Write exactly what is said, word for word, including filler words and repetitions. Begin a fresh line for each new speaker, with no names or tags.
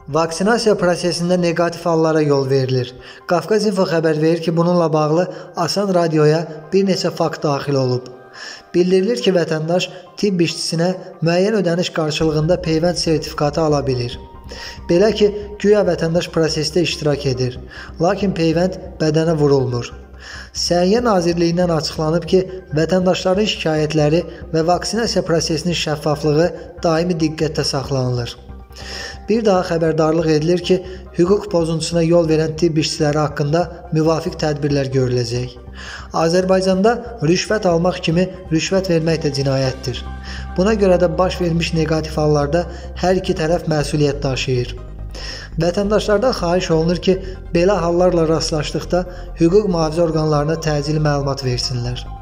Vaksinasiya prosesində neqativ hallara yol verilir. Qafqaz İnfo xəbər verir ki, bununla bağlı Asan Radioya bir neçə fakt daxil olub. Bildirilir ki, vətəndaş tibb işçisinə müəyyən ödəniş qarşılığında peyvənd sertifikatı ala bilir. Belə ki, güya vətəndaş prosesdə iştirak edir, lakin peyvənd bədənə vurulmur. Səhiyyə Nazirliyindən açıqlanıb ki, vətəndaşların şikayətləri və vaksinasiya prosesinin şəffaflığı daimi diqqətdə saxlanılır. Bir daha xəbərdarlıq edilir ki, hüquq pozuntusuna yol verən tibb işçiləri haqqında müvafiq tədbirlər görüləcək. Azərbaycanda rüşvət almaq kimi rüşvət vermək də cinayətdir. Buna görə də baş vermiş neqativ hallarda hər iki tərəf məsuliyyət daşıyır. Vətəndaşlardan xahiş olunur ki, belə hallarla rastlaşdıqda hüquq mühafizə orqanlarına təcili məlumat versinlər.